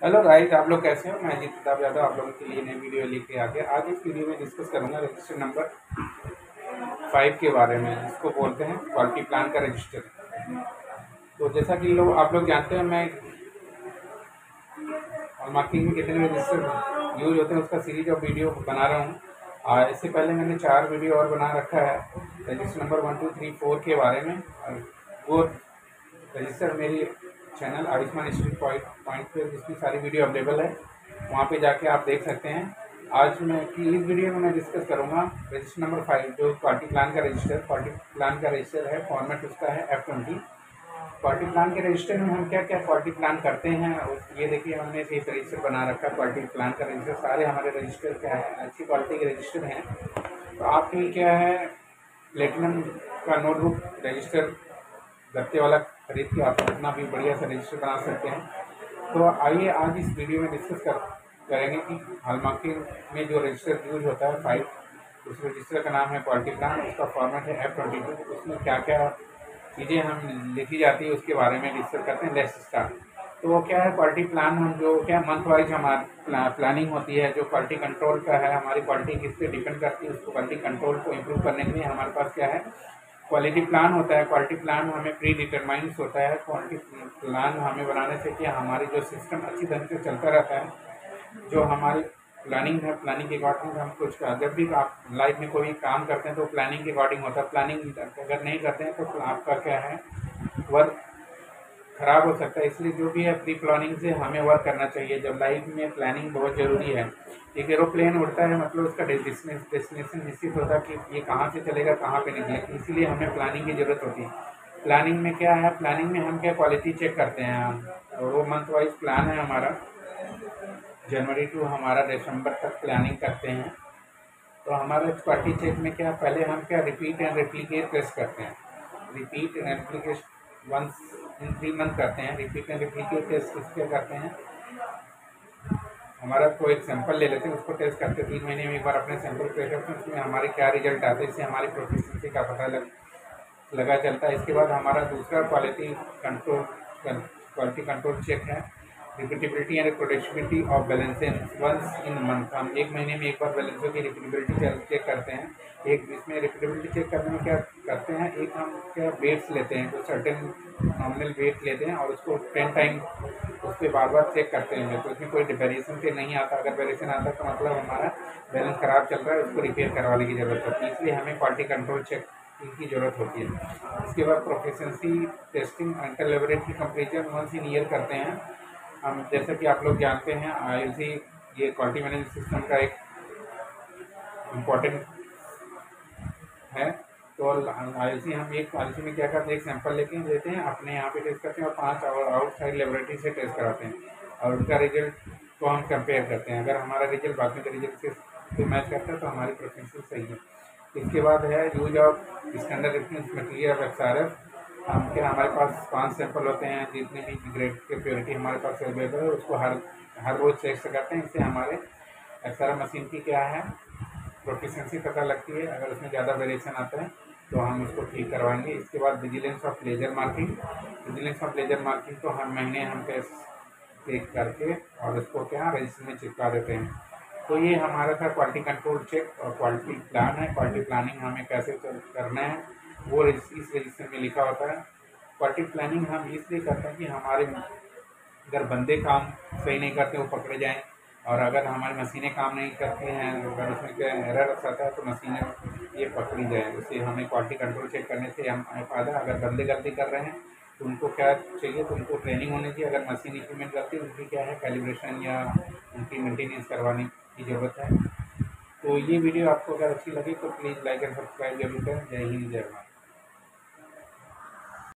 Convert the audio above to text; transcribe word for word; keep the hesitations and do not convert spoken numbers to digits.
Hello guys, आप लोग कैसे हो। मैं अजीत प्रताप यादव आप लोगों के लिए नई वीडियो लेके आ गया। आज इस वीडियो में डिस्कस करूंगा रजिस्टर नंबर फाइव के बारे में, जिसको बोलते हैं क्वालिटी प्लान का रजिस्टर। तो जैसा कि लोग आप लोग जानते हैं, मैं मार्केटिंग में कितने रजिस्टर यूज होते हैं उसका सीरीज ऑफ वीडियो बना रहा हूँ। और इससे पहले मैंने चार वीडियो और बना रखा है register number one two three four के बारे में। और वो रजिस्टर मेरी channel Ayushman street point point पे जिसकी सारी वीडियो अवेलेबल है, वहाँ पे जाके आप देख सकते हैं। आज मैं कि इस वीडियो में मैं डिस्कस करूँगा रजिस्टर नंबर फाइव, जो क्वालिटी प्लान का रजिस्टर क्वालिटी प्लान का रजिस्टर है। फॉर्मेट उसका है एफ ट्वेंटी। क्वालिटी प्लान के रजिस्टर में हम क्या क्या क्वालिटी प्लान करते हैं, और ये देखिए हमने एक रजिस्टर बना रखा है क्वालिटी प्लान का रजिस्टर। सारे हमारे रजिस्टर क्या है, अच्छी क्वालिटी के रजिस्टर हैं। तो आपके लिए क्या है, प्लेटिनम का नोटबुक रजिस्टर गत्ते वाला खरीद के आप अपना भी बढ़िया सा रजिस्टर बना सकते हैं। तो आइए आज इस वीडियो में डिस्कस कर करेंगे कि हॉलमार्किंग में जो रजिस्टर यूज होता है फाइव, उस रजिस्टर का नाम है क्वालिटी प्लान, उसका फॉर्मेट है एफ ट्वेंटी टू। उसमें क्या क्या चीज़ें हम लिखी जाती है उसके बारे में डिस्कस करते हैं। Let's start. तो वो क्या है, क्वालिटी प्लान हम जो क्या मंथ वाइज हमारी प्लानिंग होती है, जो क्वालिटी कंट्रोल का है, हमारी क्वालिटी किस पे डिपेंड करती है, उसको क्वालिटी कंट्रोल को इम्प्रूव करने के लिए हमारे पास क्या है, क्वालिटी प्लान होता है। क्वालिटी प्लान हमें प्री डिटरमाइंस होता है। क्वालिटी प्लान हमें बनाने से क्या हमारी जो सिस्टम अच्छी तरह से चलता रहता है। जो हमारी प्लानिंग है, प्लानिंग के अकॉर्डिंग हम कुछ, जब भी आप लाइफ में कोई काम करते हैं तो प्लानिंग के अकॉर्डिंग होता है। प्लानिंग अगर नहीं करते हैं तो आपका क्या है, वर्क खराब हो सकता है। इसलिए जो भी है प्री प्लानिंग से हमें वर्क करना चाहिए। जब लाइफ में प्लानिंग बहुत ज़रूरी है। एक एरोप्लेन उड़ता है मतलब उसका डेस्टिनेशन निश्चित होता है कि ये कहाँ से चलेगा, कहाँ पे निकलेगा, इसीलिए हमें प्लानिंग की ज़रूरत होती है। प्लानिंग में क्या है, प्लानिंग में हम क्या क्वालिटी चेक करते हैं हम, और वो मंथ वाइज प्लान है हमारा। जनवरी टू हमारा दिसंबर तक प्लानिंग करते हैं। तो हमारा क्वालिटी चेक में क्या, पहले हम क्या रिपीट एंड रेप्लिकेट टेस्ट करते हैं। Repeat and replicate once in three month करते हैं। रिपीट एंड रेप्लिकेट टेस्ट किस पे करते हैं, हमारा कोई एक सैंपल ले लेते हैं, उसको टेस्ट करते हैं। तीन महीने में एक बार अपने सैंपल टेस्ट करते हैं, उसमें हमारे क्या रिजल्ट आते हैं, इससे हमारी प्रोफिशिएंसी का पता लग लगा चलता है। इसके बाद हमारा दूसरा quality control quality control check है repeatability and productivity of balances once in month. हम एक महीने में एक बार बैलेंसों की रिपीटेबिलिटी चेक करते हैं। एक इसमें रिपीटेबिलिटी चेक करने में क्या करते हैं, एक हम क्या वेट्स लेते हैं, जो सर्टेन नॉमिनल वेट लेते हैं और उसको टेन टाइम उस पर बार बार चेक करते हैं। तो इसमें कोई वेरिएशन से नहीं आता। अगर वेरिएशन आता है तो मतलब हमारा बैलेंस खराब चल रहा है, उसको रिपेयर करवाने की ज़रूरत होती है। इसलिए हमें क्वालिटी कंट्रोल चेक की ज़रूरत होती है। इसके बाद proficiency testing under laboratory comparison once in year करते हैं हम। जैसा कि आप लोग जानते हैं, आई एल सी ये क्वालिटी मैनेजमेंट सिस्टम का एक इम्पॉर्टेंट है। तो आई एल सी हम एक आई एल सी में क्या करते हैं, एक सैंपल लेके देते हैं, अपने यहाँ पे टेस्ट करते हैं और पांच और आउटसाइड लेबोरेटरी से टेस्ट कराते हैं और उनका रिजल्ट को हम कंपेयर करते हैं। अगर हमारा रिजल्ट बाकी के रिजल्ट से तो मैच करता है तो हमारी प्रोफेशन सही है। इसके बाद है use of standard reference material of X R F. हम क्या, हमारे पास पांच सैंपल होते हैं, जितने भी ग्रेड के प्योरिटी हमारे पास अवेलेबल है उसको हर हर रोज चेक करते हैं। इससे हमारे एक्स आर एफ मशीन की क्या है, प्रोफिशिएंसी पता लगती है। अगर उसमें ज़्यादा वेरिएशन आता है तो हम उसको ठीक करवाएंगे। इसके बाद vigilance of laser marking. Vigilance of laser marking तो हम महीने हम टेस्ट चेक करके और उसको क्या रजिस्टर में चिपका देते हैं। तो ये हमारा था क्वालिटी कंट्रोल चेक और क्वालिटी प्लान है। क्वालिटी प्लानिंग हमें कैसे करना है वो इस रजिस्टर में लिखा होता है। क्वालिटी प्लानिंग हम इसलिए करते हैं कि हमारे अगर बंदे काम सही नहीं करते वो पकड़े जाएं, और अगर हमारी मशीनें काम नहीं करती हैं, अगर उसमें क्या एरर आता है तो मशीनें ये पकड़ी जाए। उससे हमें क्वालिटी कंट्रोल चेक करने से हमें फ़ायदा। अगर बंदे गलती कर रहे हैं तो उनको क्या चाहिए, तो उनको ट्रेनिंग होनी चाहिए। अगर मशीन इक्विपमेंट करती है उनकी क्या है, कैलिब्रेशन या उनकी मेंटेनेंस करवाने की ज़रूरत है। तो ये वीडियो आपको अगर अच्छी लगी तो प्लीज़ लाइक एंड सब्सक्राइब जरूर करें। जय हिंद, जय भारत।